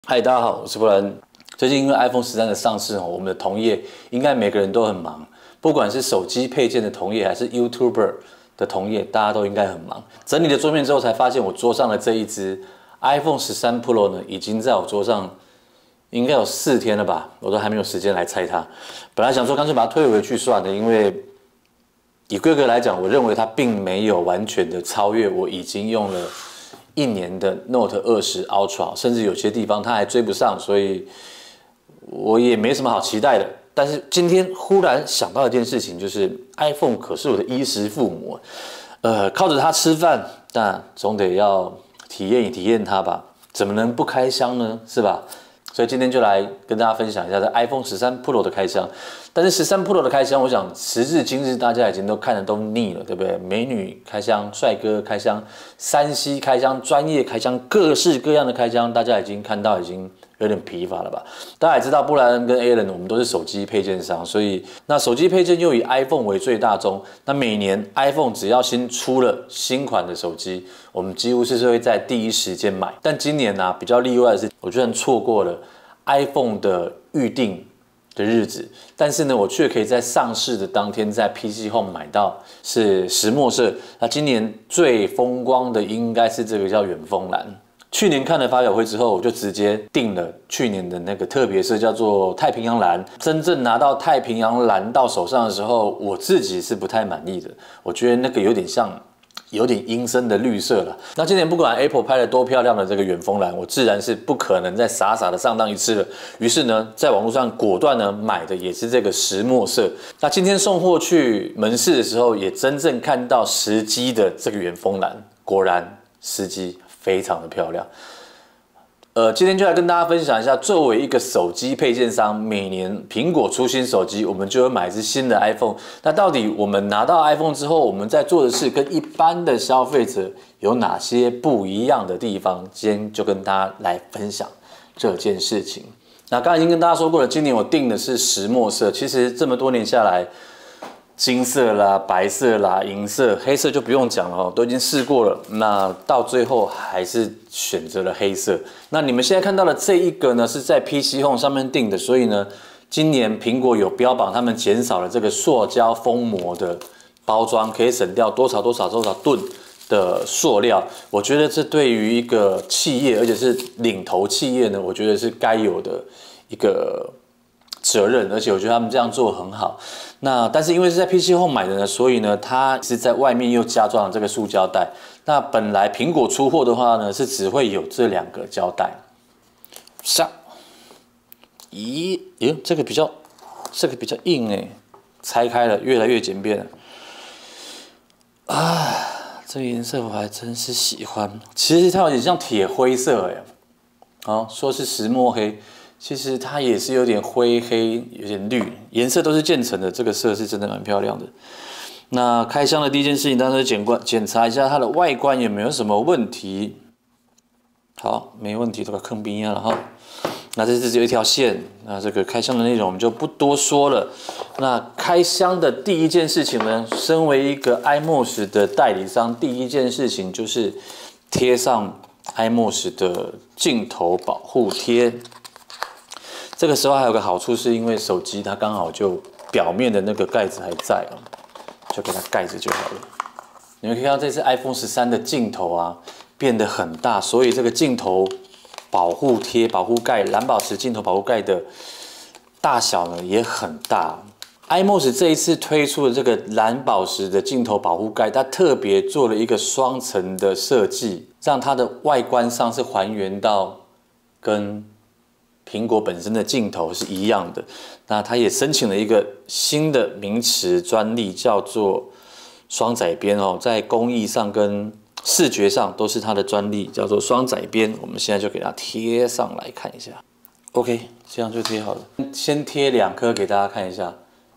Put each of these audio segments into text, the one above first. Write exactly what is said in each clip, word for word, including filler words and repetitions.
嗨，大家好，我是布兰。最近因为 iPhone 十三的上市哦，我们的同业应该每个人都很忙，不管是手机配件的同业，还是 YouTuber 的同业，大家都应该很忙。整理了桌面之后，才发现我桌上的这一支 iPhone 十三 Pro 呢，已经在我桌上应该有四天了吧，我都还没有时间来拆它。本来想说干脆把它退回去算了，因为以规格来讲，我认为它并没有完全的超越我已经用了一年的 Note 二十 Ultra， 甚至有些地方它还追不上，所以我也没什么好期待的。但是今天忽然想到一件事情，就是 iPhone 可是我的衣食父母，呃，靠着它吃饭，但总得要体验一体验它吧，怎么能不开箱呢？是吧？所以今天就来跟大家分享一下这 iPhone 十三 Pro 的开箱。但是十三 Pro 的开箱，我想时至今日大家已经都看得都腻了，对不对？美女开箱，帅哥开箱，三 C 开箱，专业开箱，各式各样的开箱，大家已经看到已经有点疲乏了吧？大家也知道，布莱恩跟 Alan 我们都是手机配件商，所以那手机配件又以 iPhone 为最大宗。那每年 iPhone 只要新出了新款的手机，我们几乎是会在第一时间买。但今年呢、啊，比较例外的是，我居然错过了 iPhone 的预定的日子，但是呢，我却可以在上市的当天在 P C Home 买到是石墨色。那今年最风光的应该是这个叫远峰蓝。去年看了发表会之后，我就直接订了去年的那个特别色，叫做太平洋蓝。真正拿到太平洋蓝到手上的时候，我自己是不太满意的，我觉得那个有点像。有点阴森的绿色了。那今年不管 Apple 拍了多漂亮的这个远峰蓝，我自然是不可能再傻傻的上当一次了。于是呢，在网络上果断呢买的也是这个石墨色。那今天送货去门市的时候，也真正看到实机的这个远峰蓝，果然实机非常的漂亮。呃，今天就来跟大家分享一下，作为一个手机配件商，每年苹果出新手机，我们就会买一支新的 iPhone。那到底我们拿到 iPhone 之后，我们在做的事跟一般的消费者有哪些不一样的地方？今天就跟大家来分享这件事情。那刚才已经跟大家说过了，今年我订的是石墨色。其实这么多年下来，金色啦、白色啦、银色、黑色就不用讲了哦，都已经试过了。那到最后还是选择了黑色。那你们现在看到的这一个呢，是在 P C Home 上面订的，所以呢，今年苹果有标榜他们减少了这个塑胶封膜的包装，可以省掉多少多少多少吨的塑料。我觉得这对于一个企业，而且是领头企业呢，我觉得是该有的一个责任，而且我觉得他们这样做很好。那但是因为是在 P C Home 买的呢，所以呢，它是在外面又加装了这个塑胶袋。那本来苹果出货的话呢，是只会有这两个胶带。上，咦，咦，这个比较，这个比较硬哎，拆开了越来越简便了。啊，这个颜色我还真是喜欢。其实它有点像铁灰色哎，哦，说是石墨黑。其实它也是有点灰黑，有点绿，颜色都是渐层的，这个色是真的蛮漂亮的。那开箱的第一件事情，当然是检观检查一下它的外观有没有什么问题。好，没问题，都把坑冰了哈。那这只有一条线，那这个开箱的内容我们就不多说了。那开箱的第一件事情呢，身为一个 iMOS 的代理商，第一件事情就是贴上 iMOS 的镜头保护贴。这个时候还有个好处，是因为手机它刚好就表面的那个盖子还在哦，就给它盖着就好了。你们可以看到这次 iPhone 十三的镜头啊变得很大，所以这个镜头保护贴、保护盖、蓝宝石镜头保护盖的大小呢也很大。iMOS 这一次推出的这个蓝宝石的镜头保护盖，它特别做了一个双层的设计，让它的外观上是还原到跟苹果本身的镜头是一样的。那它也申请了一个新的名词专利，叫做双载边哦，在工艺上跟视觉上都是它的专利，叫做双载边。我们现在就给它贴上来看一下。OK， 这样就贴好了。先贴两颗给大家看一下。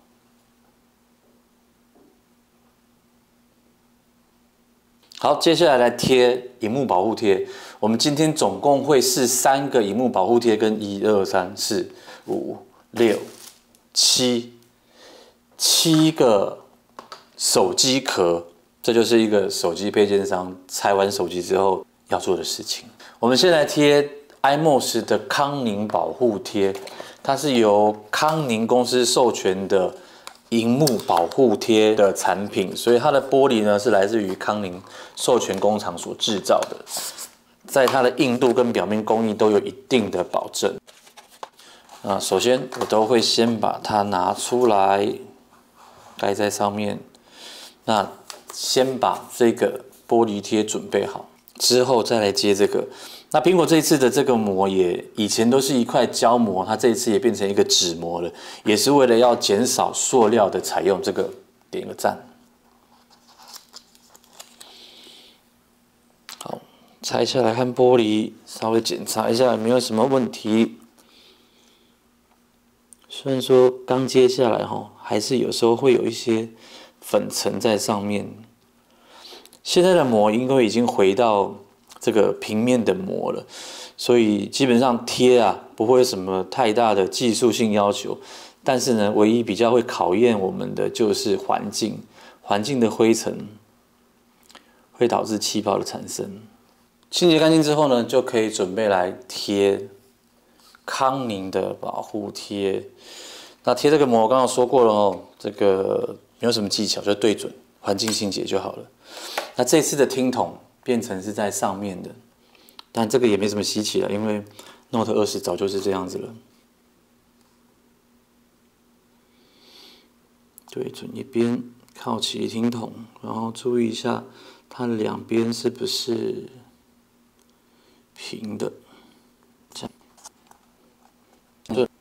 好，接下来来贴萤幕保护贴。我们今天总共会试三个萤幕保护贴，跟一二三四五六七七个手机壳，这就是一个手机配件商拆完手机之后要做的事情。我们先来贴 iMOS 的康宁保护贴，它是由康宁公司授权的萤幕保护贴的产品，所以它的玻璃呢是来自于康宁授权工厂所制造的，在它的硬度跟表面工艺都有一定的保证。啊，首先我都会先把它拿出来盖在上面，那先把这个玻璃贴准备好，之后再来接这个。那苹果这一次的这个膜也以前都是一块胶膜，它这一次也变成一个纸膜了，也是为了要减少塑料的采用，这个点个赞。好，拆下来看玻璃，稍微检查一下有没有什么问题。虽然说刚接下来哈，还是有时候会有一些粉尘在上面。现在的膜因为已经回到这个平面的膜了，所以基本上贴啊不会有什么太大的技术性要求。但是呢，唯一比较会考验我们的就是环境，环境的灰尘会导致气泡的产生。清洁干净之后呢，就可以准备来贴康宁的保护贴。那贴这个膜，我刚刚说过了哦，这个没有什么技巧，就对准环境清洁就好了。那这次的听筒变成是在上面的，但这个也没什么稀奇了，因为 Note 二十早就是这样子了。对准一边，靠齐听筒，然后注意一下它两边是不是平的。这样，对，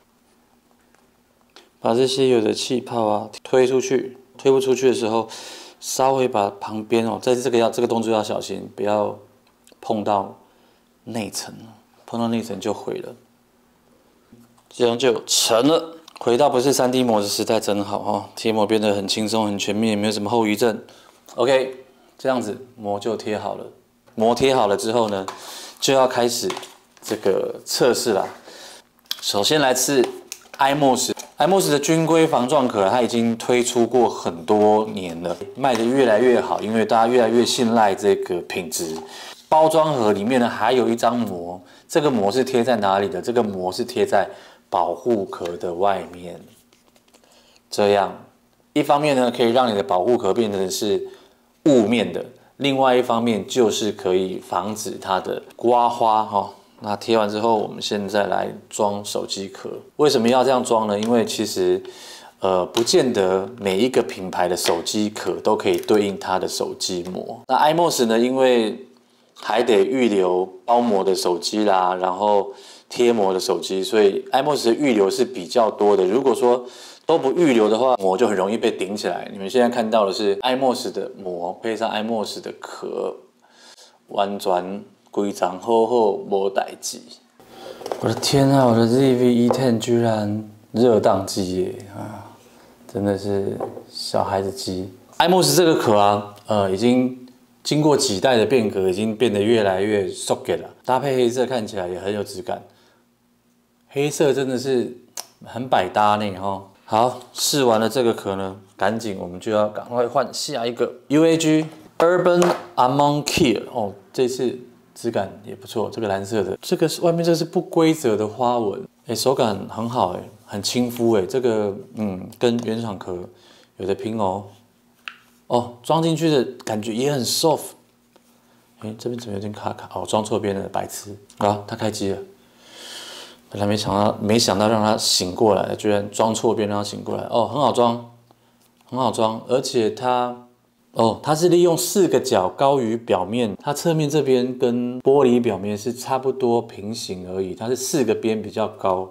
把这些有的气泡啊推出去，推不出去的时候，稍微把旁边哦，在这个要这个动作要小心，不要碰到内层，碰到内层就毁了。这样就成了。回到不是 三 D 膜的时代真好哦，贴膜变得很轻松、很全面，也没有什么后遗症。OK， 这样子膜就贴好了。膜贴好了之后呢，就要开始这个测试啦。首先来自 iMOS。iMOS 的军规防撞壳，它已经推出过很多年了，卖得越来越好，因为大家越来越信赖这个品质。包装盒里面呢还有一张膜，这个膜是贴在哪里的？这个膜是贴在保护壳的外面。这样，一方面呢可以让你的保护壳变成是雾面的，另外一方面就是可以防止它的刮花哈。那贴完之后，我们现在来装手机壳。为什么要这样装呢？因为其实，呃，不见得每一个品牌的手机壳都可以对应它的手机膜。那 iMOS 呢，因为还得预留包膜的手机啦，然后贴膜的手机，所以 iMOS 的预留是比较多的。如果说都不预留的话，膜就很容易被顶起来。你们现在看到的是 iMOS 的膜配上 iMOS 的壳，完全规张好好，无代志。我的天啊，我的 Z V E 十 居然热宕机耶啊！真的是小孩子机。iMOS 这个壳啊，呃，已经经过几代的变革，已经变得越来越熟给了。搭配黑色看起来也很有质感，黑色真的是很百搭呢哈。好，试完了这个壳呢，赶紧我们就要赶快换下一个 U A G Urban Among Care 哦，这次质感也不错，这个蓝色的，这个是外面这个是不规则的花纹，哎，手感很好哎，很亲肤哎，这个嗯跟原厂壳有的拼哦。哦，装进去的感觉也很 soft。哎，这边怎么有点卡卡？哦，装错边了，白痴。啊，它开机了。本来没想到，没想到让它醒过来，居然装错边让它醒过来。哦，很好装，很好装，而且它，哦，它是利用四个角高于表面，它侧面这边跟玻璃表面是差不多平行而已，它是四个边比较高。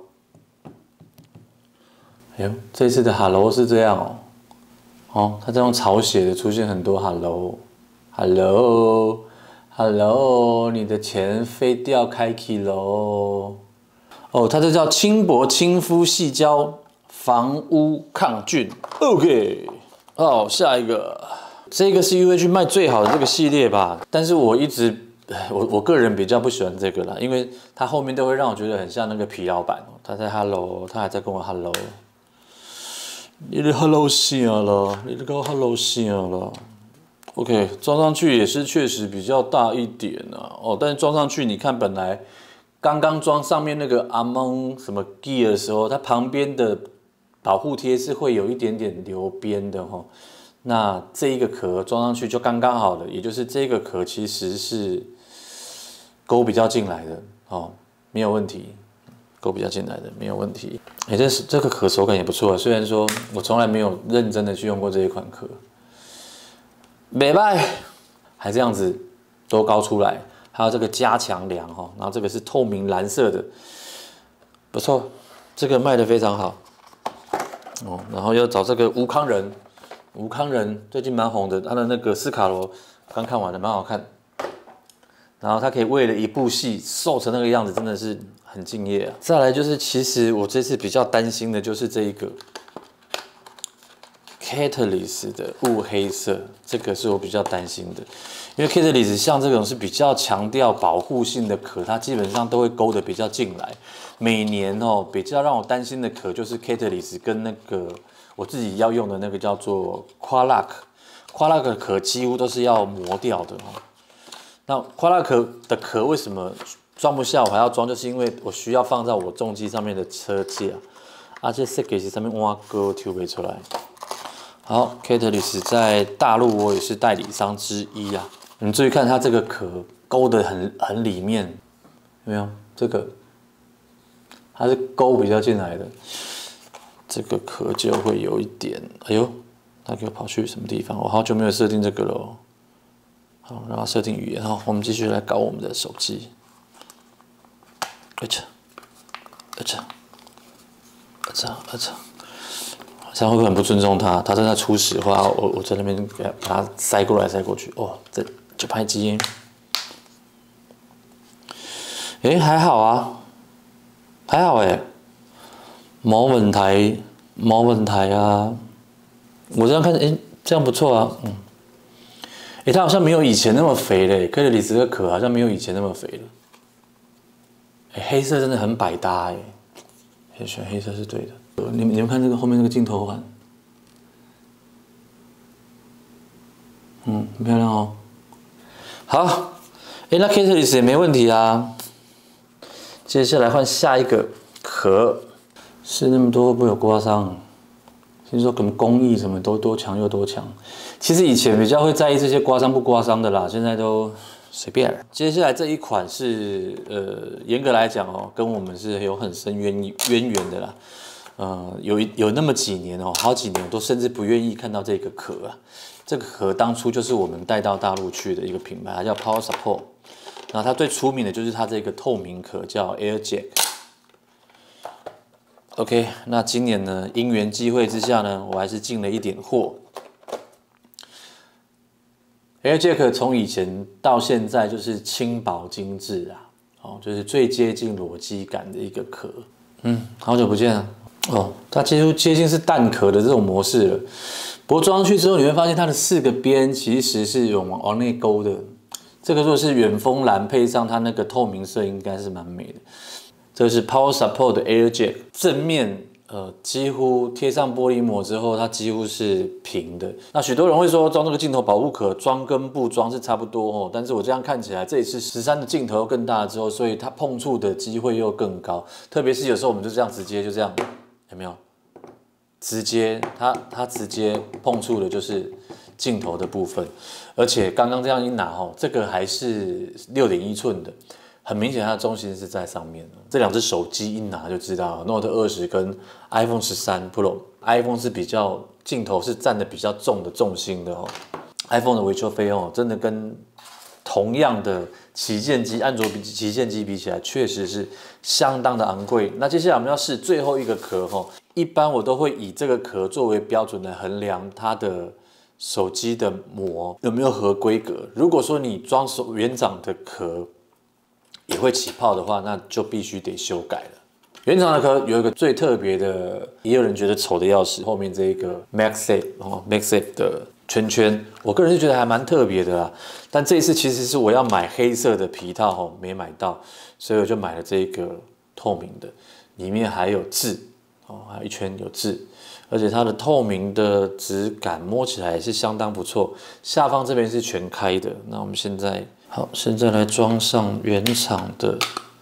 哎呦，这次的 Hello 是这样哦。哦，它这种草写的出现很多 hello，hello，hello， hello， 你的钱飞掉开启喽。哦，它这叫轻薄亲肤细胶防污抗菌。OK， 哦，下一个，这个是 U A G 卖最好的这个系列吧？但是我一直，我我个人比较不喜欢这个啦，因为它后面都会让我觉得很像那个皮老板。他在 hello， 他还在跟我 hello。你的 hello 啥了？你的个 hello 啥了 ？OK， 装上去也是确实比较大一点啊。哦，但是装上去你看本来刚刚装上面那个 Among 什么 Gear 的时候，它旁边的保护贴是会有一点点流边的哈。那这一个壳装上去就刚刚好了，也就是这个壳其实是勾比较进来的哦，没有问题，勾比较进来的没有问题。哎，这是这个壳手感也不错啊，虽然说我从来没有认真的去用过这一款壳，没败，还这样子多高出来。还有这个加强梁哈，然后这个是透明蓝色的，不错，这个卖的非常好哦。然后要找这个吴康仁，吴康仁最近蛮红的，他的那个斯卡罗刚看完了，蛮好看。然后他可以为了一部戏瘦成那个样子，真的是很敬业啊。再来就是，其实我这次比较担心的就是这一个 Catalyst 的雾黑色，这个是我比较担心的。因为 Catalyst 像这种是比较强调保护性的壳，它基本上都会勾得比较进来。每年哦，比较让我担心的壳就是 Catalyst 跟那个我自己要用的那个叫做 Qualac，Qualac 的壳几乎都是要磨掉的哦。那 Qualac 的壳为什么装不下我还要装？就是因为我需要放在我重机上面的车架，而且设计上面挖沟抽不出来。好 ，Catalyst 在大陆我也是代理商之一啊。你注意看它这个壳勾得很很里面，有没有？这个它是勾比较进来的，这个壳就会有一点，哎呦，它给我跑去什么地方？我好久没有设定这个了。好，让它设定语言。好，我们继续来搞我们的手机。而且，而且，而且，而且。这样会不会很不尊重他？他正在出实话，我我在那边给他把他塞过来塞过去。哦，这就拍机。哎，还好啊，还好哎，冇问题，冇问题啊。我这样看，哎，这样不错啊，嗯。哎，它好像没有以前那么肥嘞，克里斯的壳好像没有以前那么肥了。哎，黑色真的很百搭哎，选黑色是对的。你们你们看这个后面这个镜头环，嗯，很漂亮哦。好，哎，那 Catalyst 也没问题啊。接下来换下一个壳，是那么多会不会有刮伤？听说可能工艺什么都多强又多强。其实以前比较会在意这些刮伤不刮伤的啦，现在都随便。接下来这一款是呃，严格来讲哦，跟我们是有很深渊渊源的啦。呃，有有那么几年哦，好几年我都甚至不愿意看到这个壳啊。这个壳当初就是我们带到大陆去的一个品牌，它叫 Power Support。然后它最出名的就是它这个透明壳，叫 Air Jack。OK， 那今年呢，因缘际会之下呢，我还是进了一点货。Air Jack 从以前到现在就是轻薄精致啊，哦，就是最接近裸机感的一个壳。嗯，好久不见了。哦，它几乎接近是蛋壳的这种模式了。不过装上去之后，你会发现它的四个边其实是有往内勾的。这个如果是远峰蓝配上它那个透明色，应该是蛮美的。这个是 Power Support 的 Air Jack， 正面呃几乎贴上玻璃膜之后，它几乎是平的。那许多人会说装这个镜头保护壳，装跟不装是差不多哦。但是我这样看起来，这一次十三的镜头更大之后，所以它碰触的机会又更高。特别是有时候我们就这样直接就这样。有没有？直接它它直接碰触的就是镜头的部分，而且刚刚这样一拿哦，这个还是六点一寸的，很明显它的中心是在上面的。这两只手机一拿就知道 ，Note 二十跟 iPhone 十三 Pro，iPhone 是比较镜头是占的比较重的重心的哦 ，iPhone 的维修费用真的跟同样的旗舰机，安卓比旗舰机比起来，确实是相当的昂贵。那接下来我们要试最后一个壳哈，一般我都会以这个壳作为标准来衡量它的手机的膜有没有合规格。如果说你装手原厂的壳也会起泡的话，那就必须得修改了。原厂的壳有一个最特别的，也有人觉得丑的要死，后面这一个 MagSafe 哦 MagSafe 的圈圈，我个人是觉得还蛮特别的啦。但这一次其实是我要买黑色的皮套哦，没买到，所以我就买了这个透明的，里面还有字哦，还有一圈有字，而且它的透明的质感摸起来也是相当不错。下方这边是全开的，那我们现在好，现在来装上原厂的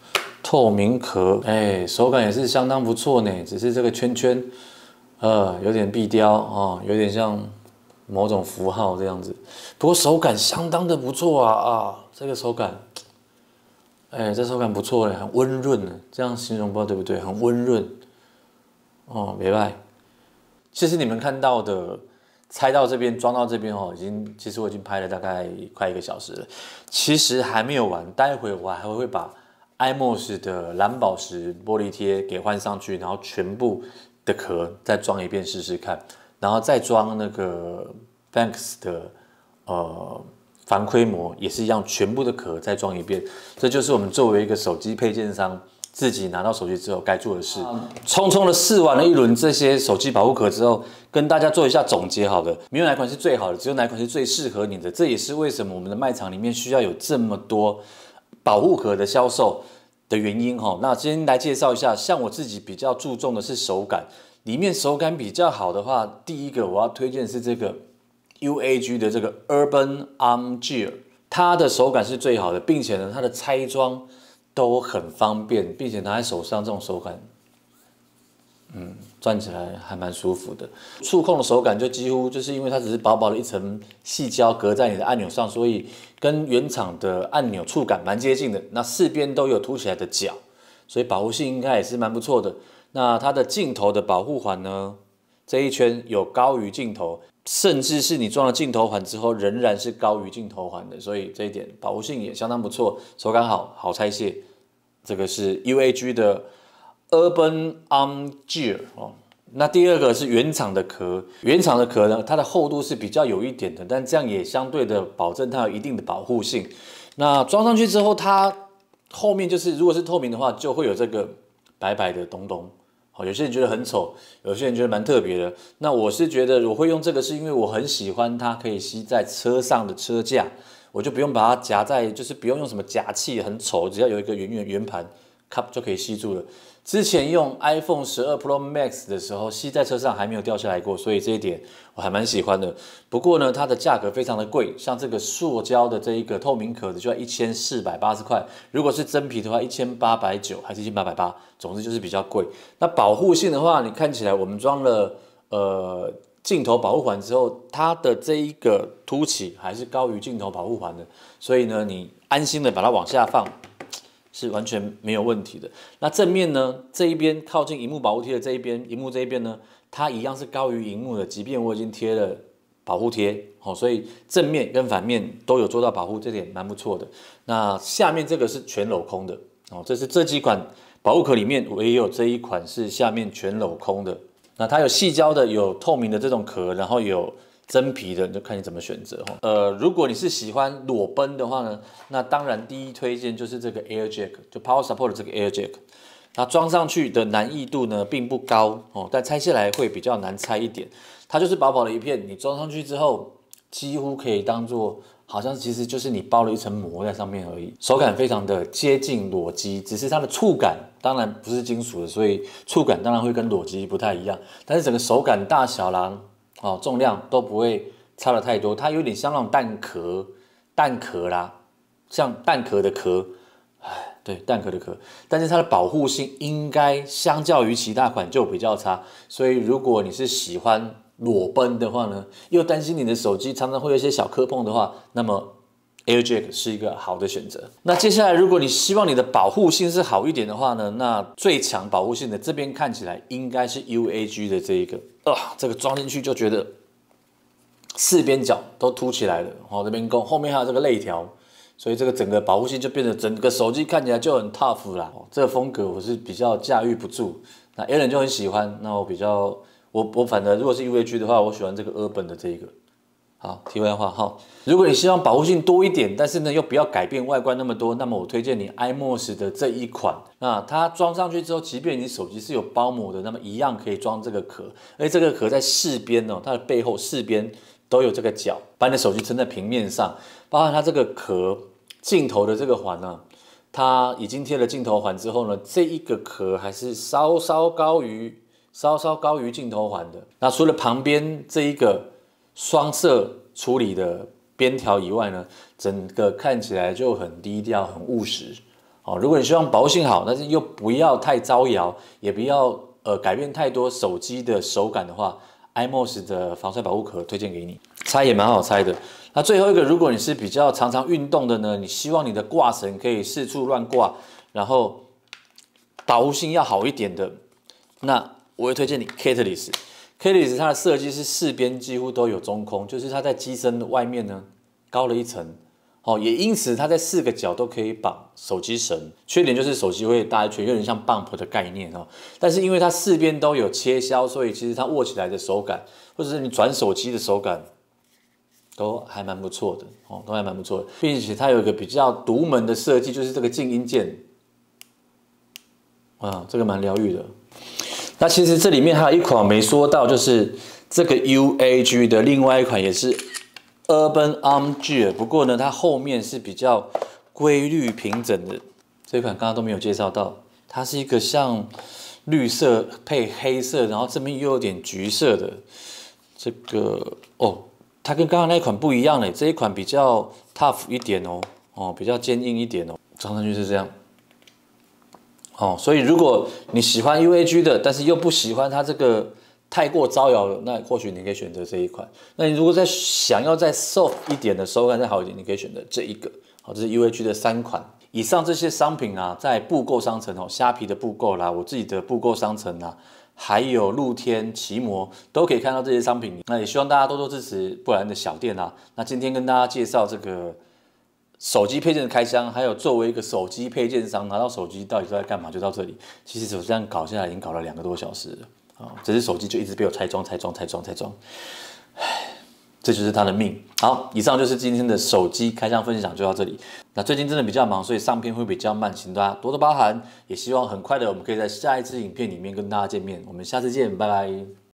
透明壳，哎，手感也是相当不错呢。只是这个圈圈，呃，有点壁雕哦，有点像某种符号这样子。不过手感相当的不错啊啊，这个手感，哎，这手感不错嘞，很温润的，这样形容不知道对不对？很温润哦，没赖。其实你们看到的。拆到这边，装到这边哦，已经其实我已经拍了大概快一个小时了，其实还没有完，待会我还会把 I M O S 的蓝宝石玻璃贴给换上去，然后全部的壳再装一遍试试看，然后再装那个 Banks 的呃防窥膜，也是一样，全部的壳再装一遍，这就是我们作为一个手机配件商。自己拿到手机之后该做的事，匆匆的试完了一轮这些手机保护壳之后，跟大家做一下总结。好的，没有哪款是最好的，只有哪款是最适合你的。这也是为什么我们的卖场里面需要有这么多保护壳的销售的原因哈。那今天来介绍一下，像我自己比较注重的是手感，里面手感比较好的话，第一个我要推荐的是这个 U A G 的这个 Urban Arm Gear， 它的手感是最好的，并且呢，它的拆装。都很方便，并且拿在手上这种手感，嗯，转起来还蛮舒服的。触控的手感就几乎就是因为它只是薄薄的一层细胶隔在你的按钮上，所以跟原厂的按钮触感蛮接近的。那四边都有凸起来的角，所以保护性应该也是蛮不错的。那它的镜头的保护环呢，这一圈有高于镜头，甚至是你装了镜头环之后，仍然是高于镜头环的，所以这一点保护性也相当不错，手感好，好拆卸。这个是 U A G 的 Urban Arm Gear 哦。那第二个是原厂的壳，原厂的壳呢，它的厚度是比较有一点的，但这样也相对的保证它有一定的保护性。那装上去之后，它后面就是如果是透明的话，就会有这个白白的东东。好，有些人觉得很丑，有些人觉得蛮特别的。那我是觉得我会用这个，是因为我很喜欢它可以吸在车上的车架。我就不用把它夹在，就是不用用什么夹器，很丑，只要有一个圆圆圆盘 cup 就可以吸住了。之前用 iPhone 十二 Pro Max 的时候，吸在车上还没有掉下来过，所以这一点我还蛮喜欢的。不过呢，它的价格非常的贵，像这个塑胶的这一个透明壳的就要一千四百八十块，如果是真皮的话，一千八百九还是一千八百八，总之就是比较贵。那保护性的话，你看起来我们装了呃。镜头保护环之后，它的这一个凸起还是高于镜头保护环的，所以呢，你安心的把它往下放，是完全没有问题的。那正面呢，这一边靠近萤幕保护贴的这一边，萤幕这一边呢，它一样是高于萤幕的，即便我已经贴了保护贴，哦，所以正面跟反面都有做到保护，这点蛮不错的。那下面这个是全镂空的，哦，这是这几款保护壳里面唯有这一款是下面全镂空的。那它有细胶的，有透明的这种壳，然后有真皮的，就看你怎么选择。呃，如果你是喜欢裸奔的话呢，那当然第一推荐就是这个 Air Jack， 就 Power Support 的这个 Air Jack。它装上去的难易度呢并不高哦，但拆下来会比较难拆一点。它就是薄薄的一片，你装上去之后，几乎可以当做好像其实就是你包了一层膜在上面而已。手感非常的接近裸机，只是它的触感。当然不是金属的，所以触感当然会跟裸机不太一样，但是整个手感、大小啦、哦重量都不会差的太多。它有点像那种蛋壳、蛋壳啦，像蛋壳的壳，哎，对，蛋壳的壳。但是它的保护性应该相较于其他款就比较差，所以如果你是喜欢裸奔的话呢，又担心你的手机常常会有一些小磕碰的话，那么。Air Jack 是一个好的选择。那接下来，如果你希望你的保护性是好一点的话呢，那最强保护性的这边看起来应该是 U A G 的这一个啊，这个装进去就觉得四边角都凸起来了，哦，这边够，后面还有这个肋条，所以这个整个保护性就变得整个手机看起来就很 tough 啦。哦，这个风格我是比较驾驭不住，那 Alan 就很喜欢，那我比较我我反正如果是 U A G 的话，我喜欢这个 Urban 的这一个。好，题外话哈，如果你希望保护性多一点，但是呢又不要改变外观那么多，那么我推荐你 I M O S 的这一款。那它装上去之后，即便你手机是有包膜的，那么一样可以装这个壳，而且这个壳在四边哦，它的背后四边都有这个角，把你的手机撑在平面上。包含它这个壳镜头的这个环呢、啊，它已经贴了镜头环之后呢，这一个壳还是稍稍高于稍稍高于镜头环的。那除了旁边这一个双色处理的边条以外呢，整个看起来就很低调、很务实哦，如果你希望保护性好，但是又不要太招摇，也不要呃改变太多手机的手感的话 ，iMOS 的防摔保护壳推荐给你，拆也蛮好拆的。那最后一个，如果你是比较常常运动的呢，你希望你的挂绳可以四处乱挂，然后保护性要好一点的，那我会推荐你 Catalyst。Catalyst 它的设计是四边几乎都有中空，就是它在机身外面呢高了一层。哦，也因此它在四个角都可以绑手机绳，缺点就是手机会大一圈，有点像 bump 的概念哦。但是因为它四边都有切削，所以其实它握起来的手感，或者是你转手机的手感，都还蛮不错的哦，都还蛮不错的。并且它有一个比较独门的设计，就是这个静音键，啊，这个蛮疗愈的。那其实这里面还有一款没说到，就是这个 U A G 的另外一款也是。Urban Armgear， 不过呢，它后面是比较规律平整的。这一款刚刚都没有介绍到，它是一个像绿色配黑色，然后这边又有点橘色的。这个哦，它跟刚刚那一款不一样嘞，这一款比较 tough 一点哦，哦，比较坚硬一点哦，装上去是这样。哦，所以如果你喜欢 U A G 的，但是又不喜欢它这个。太过招摇了，那或许你可以选择这一款。那你如果再想要再 soft 一点的手感再好一点，你可以选择这一个。好，这是 U A G 的三款。以上这些商品啊，在布购商城哦，虾皮的布购啦，我自己的布购商城啊，还有露天奇摩都可以看到这些商品。那也希望大家多多支持布莱恩的小店啊。那今天跟大家介绍这个手机配件的开箱，还有作为一个手机配件商拿到手机到底都在干嘛，就到这里。其实我这样搞下来已经搞了两个多小时了。哦，这只手机就一直被我拆装、拆装、拆装、拆装，唉，这就是它的命。好，以上就是今天的手机开箱分享，就到这里。那最近真的比较忙，所以上片会比较慢，请大家多多包涵。也希望很快的我们可以在下一支影片里面跟大家见面。我们下次见，拜拜。